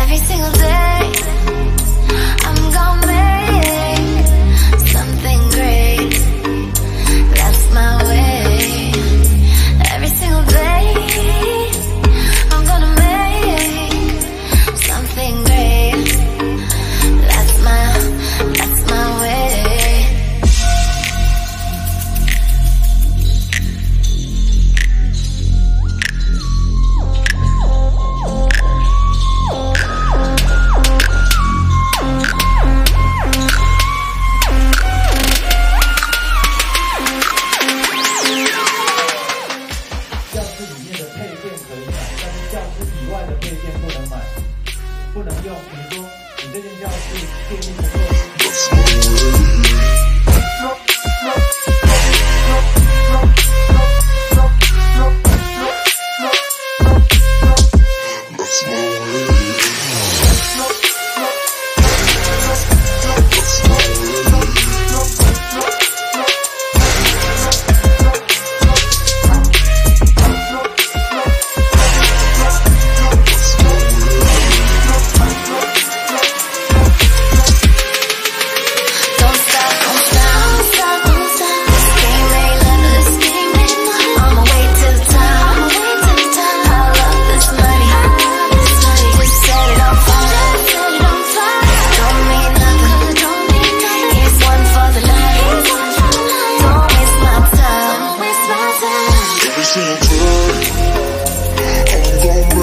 Every single day I'm gonna make something great. That's my way. Every single day I'm gonna make something great. That's my way. 不能用，比如说你这间教室电力不够。 Every single time I'm gonna